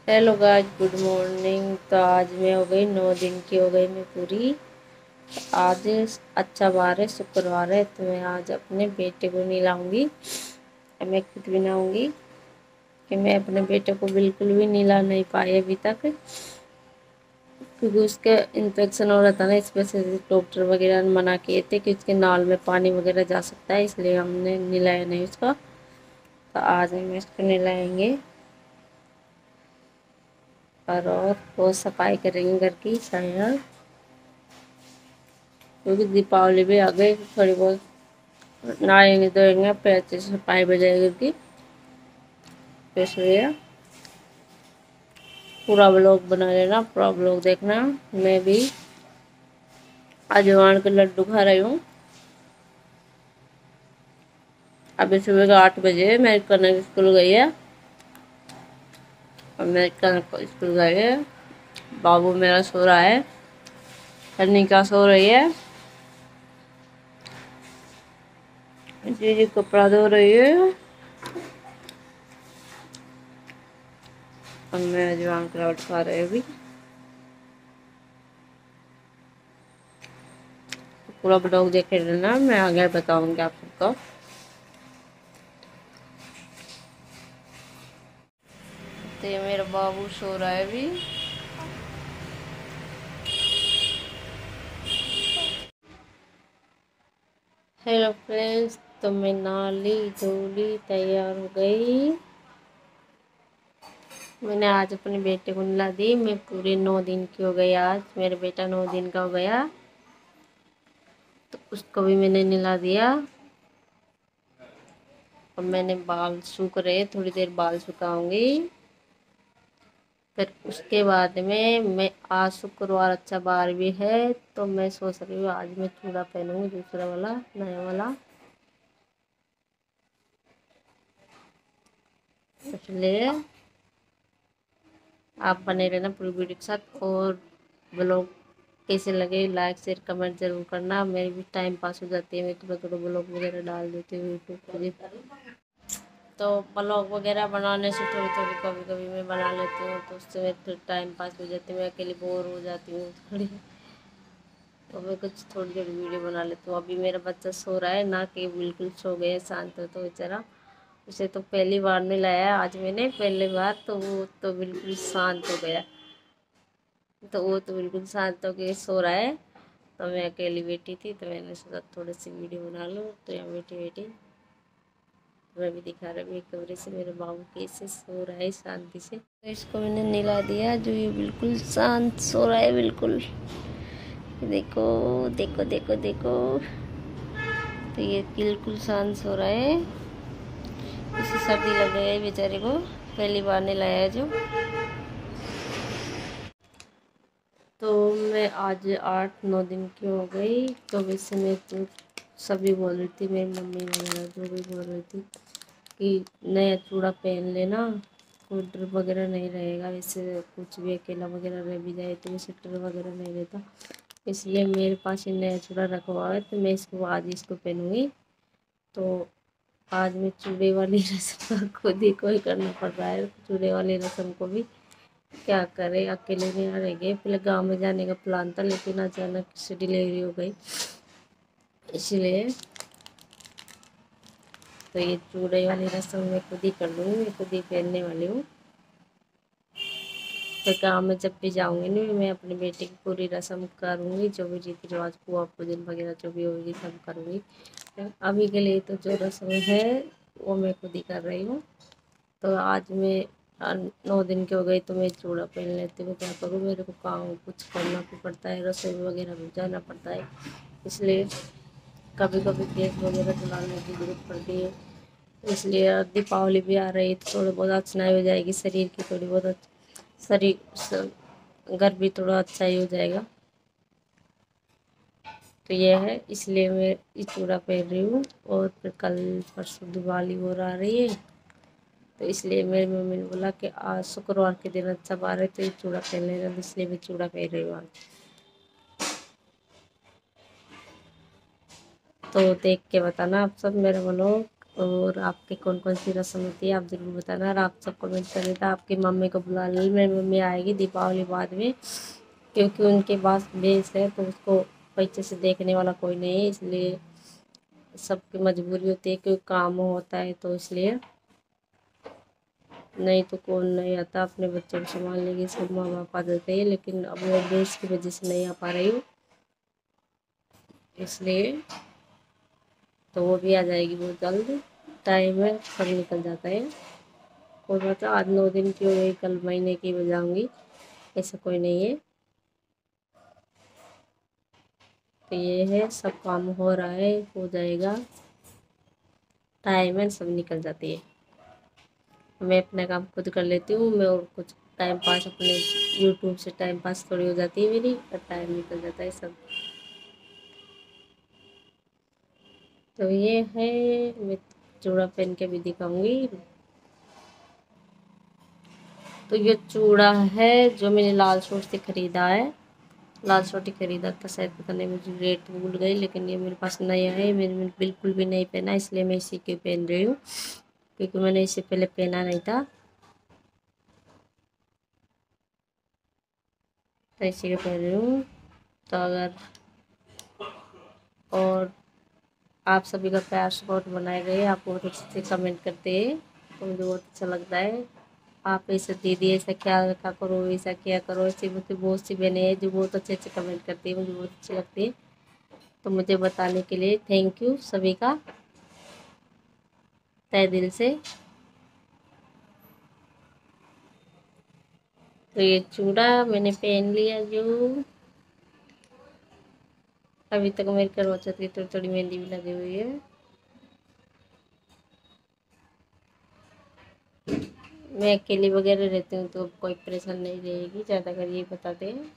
Hello guys, good morning. तो आज मैं हो गई 9 दिन की हो गई मैं पूरी। आज अच्छा बार है, शुक्रवार है, तो मैं आज अपने बेटे को नहीं लाऊंगी। मैं खुद भी नहाऊंगी कि मैं अपने बेटे को बिल्कुल भी नीला नहीं पाई अभी तक, क्योंकि उसके इन्फेक्शन हो रहा था ना। इस वजह से डॉक्टर वगैरह ने मना किए थे कि उसके नाल में पानी वगैरह जा सकता है, इसलिए हमने नहलाया नहीं उसका। तो आज हम इसको नहलाएंगे और बहुत सफाई करेंगे घर की शायद, क्योंकि दीपावली भी आ गई। थोड़ी बहुत नहाएंगे धोएंगे फिर अच्छे से सफाई हो जाएगी घर की। तो इसलिए पूरा व्लॉग बना लेना, पूरा व्लॉग देखना। मैं भी अजवान के लड्डू खा रही हूँ। अभी सुबह का 8 बजे मेरी कनक स्कूल गई है और मेरी कनक स्कूल गई है। बाबू मेरा सो रहा है, कनिका सो रही है, जीजी कपड़ा धो रही है और मैं अजवान का लड्डू खा रही हूँ अभी। पूरा ब्लॉग देखे रहना, मैं आगे बताऊंगी आप सबको। तो ये मेरा बाबू सो रहा है अभी। हेलो फ्रेंड्स, तो मैं नाली धोली तैयार हो गई। मैंने आज अपने बेटे को नला दी। मैं पूरे 9 दिन की हो गई। आज मेरा बेटा 9 दिन का हो गया, तो उसको भी मैंने नला दिया। और मैंने बाल सूख रहे, थोड़ी देर बाल सुखाऊंगी। फिर उसके बाद में मैं आज शुक्रवार अच्छा बार भी है, तो मैं सोच रही हूँ आज मैं चूड़ा पहनूंगी, दूसरा वाला, नया वाला। इसलिए आप बने रहना पूरी वीडियो के साथ। और ब्लॉग कैसे लगे लाइक शेयर कमेंट जरूर करना। मेरी भी टाइम पास हो जाती है, मैं थोड़ा थोड़ा ब्लॉग वगैरह डाल देती हूँ यूट्यूब पर। तो ब्लॉग वगैरह बनाने से थोड़ी थोड़ी कभी कभी मैं बना लेती हूँ, तो उससे मैं थोड़ी टाइम पास हो जाती है। मैं अकेली बोर हो जाती हूँ थोड़ी, तो मैं कुछ थोड़ी थोड़ी वीडियो बना लेती हूँ। अभी मेरा बच्चा सो रहा है ना, कि बिल्कुल सो गया शांत हो तो बेचारा। उसे तो पहली बार नहीं लाया आज मैंने, पहली बार, तो वो तो बिल्कुल शांत हो गया। तो वो तो बिल्कुल शांत हो के सो रहा है। तो मैं अकेली बैठी थी, तो मैंने सोचा थोड़ी सी वीडियो बना लूँ। तो यहाँ बैठी बैठी मैं भी दिखा रहा हूँ एक कमरे से मेरे बाबू कैसे सो रहा है शांति से। तो इसको मैंने नहला दिया, जो ये बिल्कुल शांत सो रहा है बिल्कुल। देखो देखो देखो देखो, तो ये बिल्कुल शांत सो रहा है। इसे सर्दी लग गई है बेचारे को, पहली बार नहलाया है जो। तो मैं आज 8-9 दिन की हो गई। तो वैसे मैं तो सभी बोल रही थी, मेरी मम्मी वगैरह जो भी बोल रही थी कि नया चूड़ा पहन लेना, कोई डर वगैरह नहीं रहेगा। वैसे कुछ भी अकेला वगैरह रह भी जाए तो वैसे डर वगैरह नहीं रहता। इसलिए मेरे पास ये नया चूड़ा रखा हुआ है, तो मैं इसको आज इसको पहनूँगी। तो आज मैं चूड़े वाली रस्म खुद ही कोई करना पड़ रहा है। चूड़े वाली रस्म को भी क्या करें, अकेले नहीं रहेंगे। पहले गांव में जाने का प्लान था, लेकिन अचानक से डिलीवरी हो गई, इसलिए तो ये चूड़े वाली रस्म मैं खुद ही कर लूँगी, मैं खुद ही पहनने वाली हूँ। तो गाँव में जब भी जाऊँगी ना, मैं अपने बेटे की पूरी रस्म करूँगी, जो भी रीति रिवाज पुआ पूजन वगैरह जो भी होगी सब करूँगी। अभी के लिए तो जो रस्म है वो मैं खुद ही कर रही हूँ। तो आज मैं 9 दिन की हो गई, तो मैं चूड़ा पहन लेती हूँ। क्या करूँ, मेरे को काम कुछ करना भी पड़ता है, रसोई वगैरह भी जाना पड़ता है, इसलिए कभी कभी गैस वगैरह जलाने की जरूरत पड़ती है। इसलिए दीपावली भी आ रही है, तो थोड़ी बहुत अर्चनाएँ हो जाएगी शरीर की, थोड़ी बहुत घर भी थोड़ा अच्छा ही हो जाएगा। तो ये है, इसलिए मैं ये चूड़ा पहन रही हूँ। और फिर कल परसों दिवाली और आ रही है, तो इसलिए मेरी मम्मी ने बोला कि आज शुक्रवार के दिन अच्छा बार है, तो ये चूड़ा पहन लेना, तो इसलिए मैं चूड़ा पहन रही हूँ आज। तो देख के बताना आप सब मेरा ब्लॉग और आपके कौन कौन सी रस्म होती है आप ज़रूर बताना। और आप सब कमेंट कर देता आपकी मम्मी को बुला ली, मेरी मम्मी आएगी दीपावली बाद में, क्योंकि उनके पास बेस है तो उसको बच्चे से देखने वाला कोई नहीं है, इसलिए सबकी मजबूरी होती है, क्योंकि काम होता है तो इसलिए। नहीं तो कौन नहीं आता अपने बच्चों को संभालने की, सब माँ बाप आ जाते हैं, लेकिन अब मैं बेस की वजह से नहीं आ पा रही हूँ, इसलिए। तो वो भी आ जाएगी बहुत जल्द, टाइम है, सब निकल जाता है। कोई बात आज 9 दिन की हो गई, कल महीने की हो जाऊंगी, ऐसा कोई नहीं है। तो ये है, सब काम हो रहा है, हो जाएगा, टाइम है, सब निकल जाती है। मैं अपना काम खुद कर लेती हूँ, मैं और कुछ टाइम पास अपने यूट्यूब से टाइम पास थोड़ी हो जाती है मेरी, और टाइम निकल जाता है सब। तो ये है, मैं चूड़ा पहन के भी दिखाऊंगी। तो ये चूड़ा है जो मैंने लाल शॉट से ख़रीदा है, लाल शॉट ही ख़रीदा था शायद, पता नहीं, मुझे रेट भूल गई, लेकिन ये मेरे पास नया है, मैंने बिल्कुल भी नहीं पहना, इसलिए मैं इसी के पहन रही हूँ, क्योंकि मैंने इससे पहले पहना नहीं था, तो इसी के पहन रही हूँ। तो अगर और आप सभी का प्यार सपोर्ट बनाए रहे, आप बहुत अच्छे से कमेंट करते हैं, तो मुझे बहुत अच्छा लगता है। आप ऐसे दीदी ऐसा क्या रखा करो, ऐसा क्या करो, ऐसे मुझे बहुत सी बहनें हैं जो बहुत अच्छे अच्छे कमेंट करती है, मुझे बहुत अच्छी लगती है। तो मुझे बताने के लिए थैंक यू सभी का, तहे दिल से। तो ये चूड़ा मैंने पहन लिया जो, अभी तक मेरी करवा चौथ की थोड़ी थोड़ी मेहंदी भी लगी हुई है। मैं अकेली वगैरह रहती हूँ तो कोई परेशान नहीं रहेगी ज़्यादा, कर ये बताते हैं।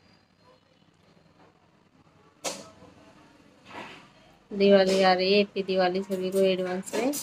दिवाली आ रही है, हैप्पी दिवाली सभी को एडवांस में।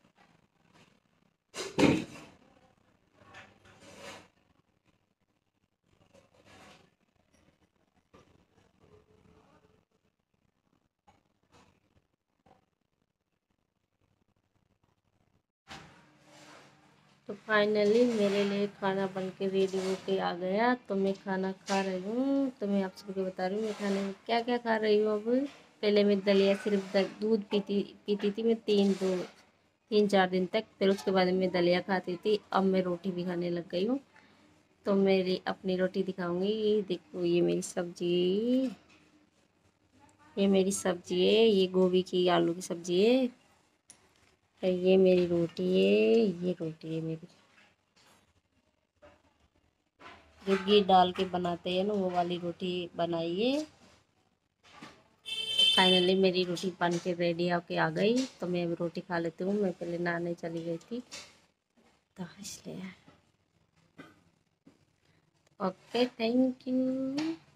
तो फाइनली मेरे लिए खाना बन के रेडी होके आ गया, तो मैं खाना खा रही हूँ। तो मैं आप सबको बता रही हूँ मैं खाने में क्या क्या खा रही हूँ अब। पहले मैं दलिया सिर्फ दूध पीती पीती थी मैं 3-4 दिन तक, फिर उसके बाद मैं दलिया खाती थी, अब मैं रोटी भी खाने लग गई हूँ। तो मेरी अपनी रोटी दिखाऊंगी, देखो ये मेरी सब्जी, ये मेरी सब्जी है, ये गोभी की आलू की सब्जी है, और ये मेरी रोटी है, ये रोटी है मेरी, जो घी डाल के बनाते हैं ना वो वाली रोटी बनाइए। फाइनली मेरी रोटी बन के रेडी होके आ गई, तो मैं अभी रोटी खा लेती हूँ, मैं पहले नहाने चली गई थी तो इसलिए। Okay, thank you.